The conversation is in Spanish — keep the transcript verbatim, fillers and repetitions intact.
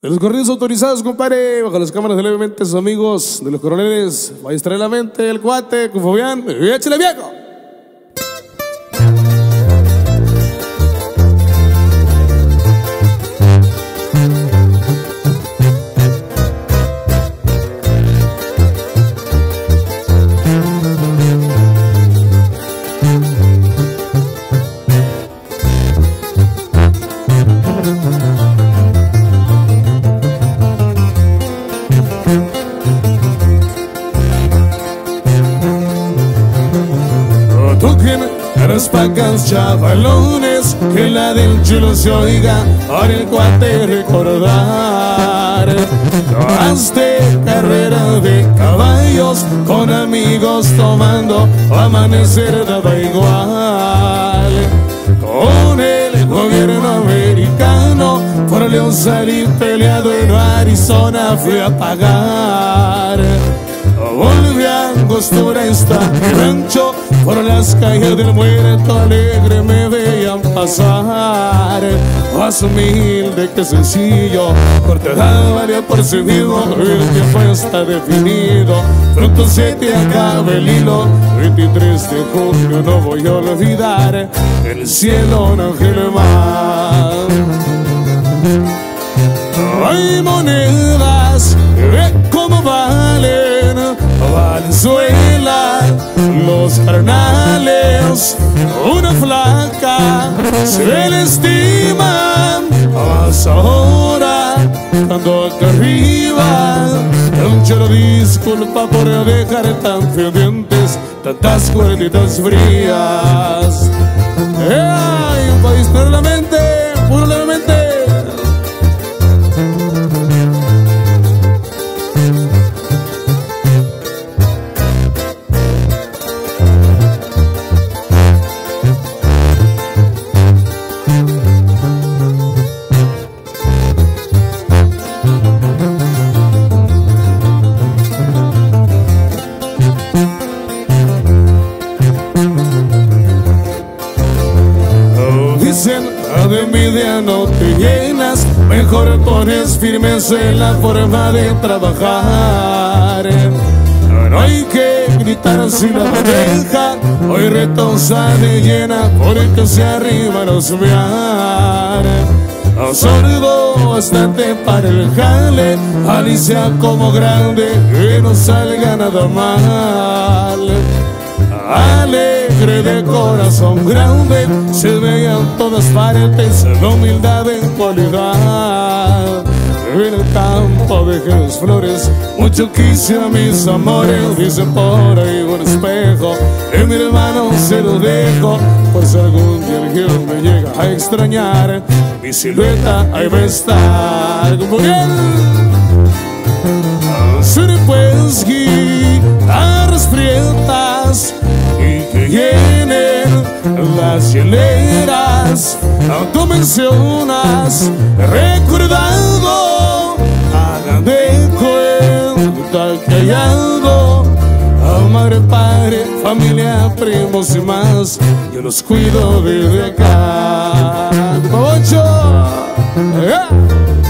De los corridos autorizados, compadre, bajo las cámaras de levemente sus amigos de los coroneles, va a distraer la mente, el cuate, con Fabián, y échale viejo. Tú quién eres pacas, chavalones, que la del chulo se oiga, ahora el cuate recordar. Hazte carrera de caballos, con amigos tomando, amanecer daba igual. Con el gobierno americano, por León salí peleado en Arizona, fui a pagar. Volví a Angostura, está mi rancho, por las calles del Muerto Alegre me veían pasar. Más humilde que sencillo, por tu edad varía percibido, el tiempo está definido, pronto se te acaba el hilo. Veintitrés de junio no voy a olvidar, el cielo un ángel más. Hay monedas, ve cómo valen, Valenzuela, los carnales, una flaca se le estima, más ahora, cuando acá arriba, un choro disculpa por dejar tan pendientes, tantas cuerditas frías. ¡Ay! Un país por la mente, por la mente. De envidia no te llenas, mejor pones firmeza en la forma de trabajar. No hay que gritar si la deja, hoy retosa de llena, porque se arriba los vean. Sordo bastante para el jale, Alicia como grande, que no salga nada mal. Alegre de corazón grande, se veía en todas partes la humildad en cualidad. En el campo dejé las flores, mucho quise a mis amores, dicen por ahí un espejo, en mi hermano se lo dejo, por si algún día el giro me llega a extrañar, mi silueta ahí va a estar como él. Pues guitarras prietas y que llenen las hieleras. Tú mencionas, recordando, hagan de cuenta que hay algo. A madre, padre, familia, primos y más, yo los cuido desde acá. ¡Ocho! ¡Eh!